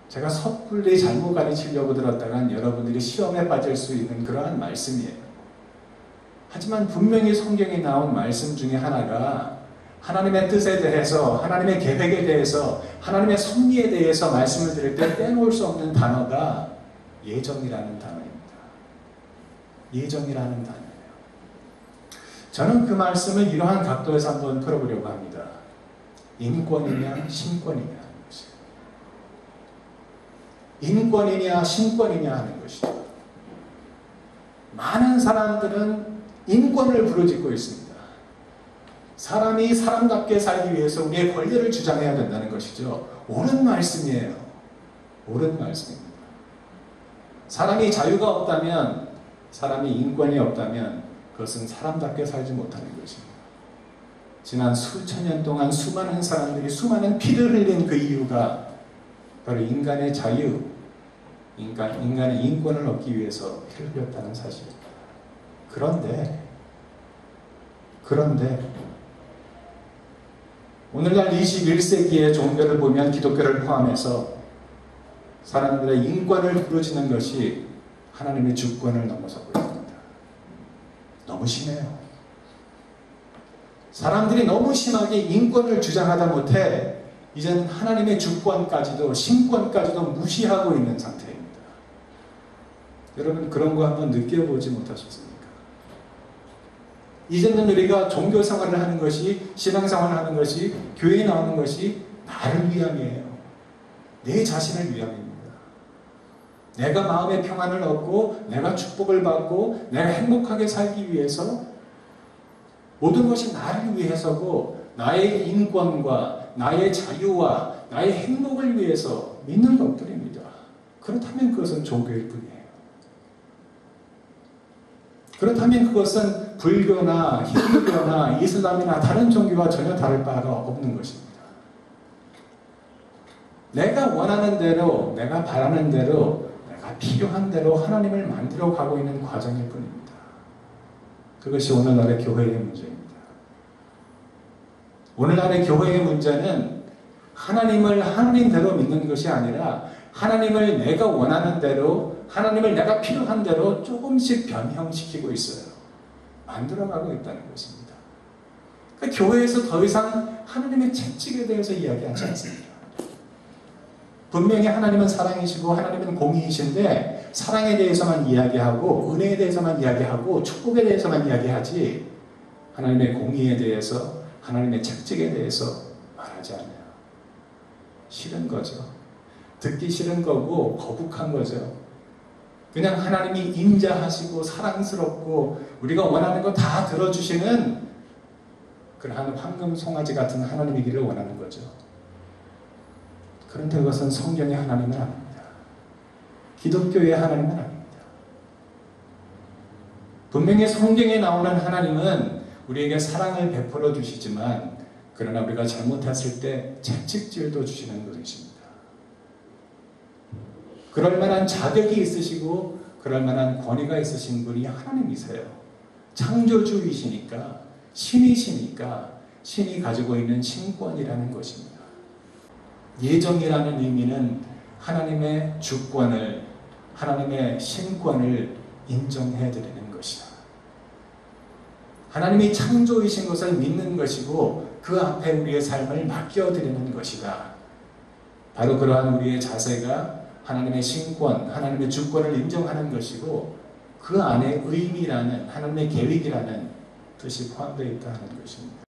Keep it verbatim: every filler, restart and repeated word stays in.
제가 섣불리 잘못 가르치려고 들었다간 여러분들이 시험에 빠질 수 있는 그러한 말씀이에요. 하지만 분명히 성경에 나온 말씀 중에 하나가 하나님의 뜻에 대해서, 하나님의 계획에 대해서, 하나님의 섭리에 대해서 말씀을 드릴 때 빼놓을 수 없는 단어가 예정이라는 단어입니다. 예정이라는 단어예요. 저는 그 말씀을 이러한 각도에서 한번 풀어보려고 합니다. 인권이냐 신권이냐 하는 것이에요. 인권이냐 신권이냐 하는 것이죠. 많은 사람들은 인권을 부르짖고 있습니다. 사람이 사람답게 살기 위해서 우리의 권리를 주장해야 된다는 것이죠. 옳은 말씀이에요. 옳은 말씀입니다. 사람이 자유가 없다면, 사람이 인권이 없다면 그것은 사람답게 살지 못하는 것입니다. 지난 수천 년 동안 수많은 사람들이 수많은 피를 흘린 그 이유가 바로 인간의 자유, 인간, 인간의 인권을 얻기 위해서 피를 흘렸다는 사실입니다. 그런데 그런데 오늘날 이십일 세기의 종교를 보면 기독교를 포함해서 사람들의 인권을 부르짖는 것이 하나님의 주권을 넘어서고 있습니다. 너무 심해요. 사람들이 너무 심하게 인권을 주장하다 못해 이제는 하나님의 주권까지도 신권까지도 무시하고 있는 상태입니다. 여러분 그런 거 한번 느껴보지 못하셨습니까? 이제는 우리가 종교 생활을 하는 것이, 신앙생활을 하는 것이, 교회에 나오는 것이 나를 위함이에요. 내 자신을 위함입니다. 내가 마음의 평안을 얻고 내가 축복을 받고 내가 행복하게 살기 위해서 모든 것이 나를 위해서고 나의 인권과 나의 자유와 나의 행복을 위해서 믿는 것들입니다. 그렇다면 그것은 종교일 뿐이에요. 그렇다면 그것은 불교나 힌두교나 이슬람이나 다른 종교와 전혀 다를 바가 없는 것입니다. 내가 원하는 대로, 내가 바라는 대로, 내가 필요한 대로 하나님을 만들어 가고 있는 과정일 뿐입니다. 그것이 오늘날의 교회의 문제입니다. 오늘날의 교회의 문제는 하나님을 하나님대로 믿는 것이 아니라 하나님을 내가 원하는 대로, 하나님을 내가 필요한 대로 조금씩 변형시키고 있어요. 만들어가고 있다는 것입니다. 그러니까 교회에서 더 이상 하나님의 채찍에 대해서 이야기하지 않습니다. 분명히 하나님은 사랑이시고 하나님은 공의이신데 사랑에 대해서만 이야기하고 은혜에 대해서만 이야기하고 축복에 대해서만 이야기하지 하나님의 공의에 대해서, 하나님의 채찍에 대해서 말하지 않아요. 싫은 거죠. 듣기 싫은 거고 거북한 거죠. 그냥 하나님이 인자하시고 사랑스럽고 우리가 원하는 거 다 들어주시는 그러한 황금 송아지 같은 하나님이기를 원하는 거죠. 그런데 그것은 성경의 하나님은 아닙니다. 기독교의 하나님은 아닙니다. 분명히 성경에 나오는 하나님은 우리에게 사랑을 베풀어 주시지만 그러나 우리가 잘못했을 때 채찍질도 주시는 분이십니다. 그럴 만한 자격이 있으시고 그럴 만한 권위가 있으신 분이 하나님이세요. 창조주이시니까, 신이시니까 신이 가지고 있는 신권이라는 것입니다. 예정이라는 의미는 하나님의 주권을, 하나님의 신권을 인정해 드리는 것이다. 하나님이 창조이신 것을 믿는 것이고 그 앞에 우리의 삶을 맡겨드리는 것이다. 바로 그러한 우리의 자세가 하나님의 신권, 하나님의 주권을 인정하는 것이고 그 안에 의미라는, 하나님의 계획이라는 뜻이 포함되어 있다 하는 것입니다.